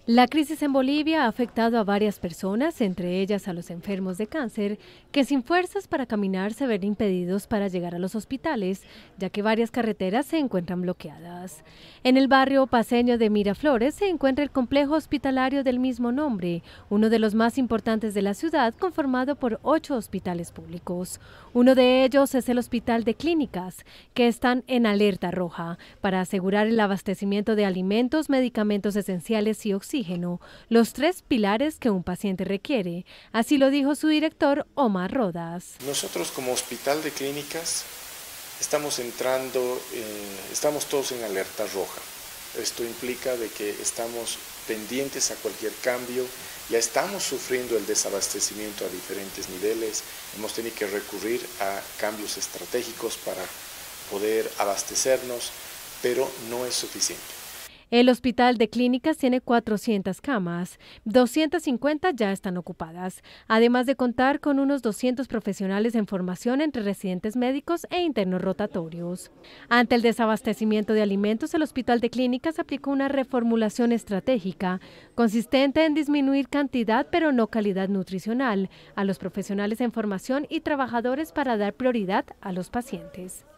La crisis en Bolivia ha afectado a varias personas, entre ellas a los enfermos de cáncer, que sin fuerzas para caminar se ven impedidos para llegar a los hospitales, ya que varias carreteras se encuentran bloqueadas. En el barrio paceño de Miraflores se encuentra el complejo hospitalario del mismo nombre, uno de los más importantes de la ciudad, conformado por 8 hospitales públicos. Uno de ellos es el Hospital de Clínicas, que están en alerta roja para asegurar el abastecimiento de alimentos, medicamentos esenciales y oxígeno, los 3 pilares que un paciente requiere. Así lo dijo su director, Omar Rodas. Nosotros como Hospital de Clínicas estamos todos en alerta roja. Esto implica de que estamos pendientes a cualquier cambio, ya estamos sufriendo el desabastecimiento a diferentes niveles, hemos tenido que recurrir a cambios estratégicos para poder abastecernos, pero no es suficiente. El Hospital de Clínicas tiene 400 camas, 250 ya están ocupadas, además de contar con unos 200 profesionales en formación entre residentes médicos e internos rotatorios. Ante el desabastecimiento de alimentos, el Hospital de Clínicas aplicó una reformulación estratégica consistente en disminuir cantidad pero no calidad nutricional a los profesionales en formación y trabajadores para dar prioridad a los pacientes.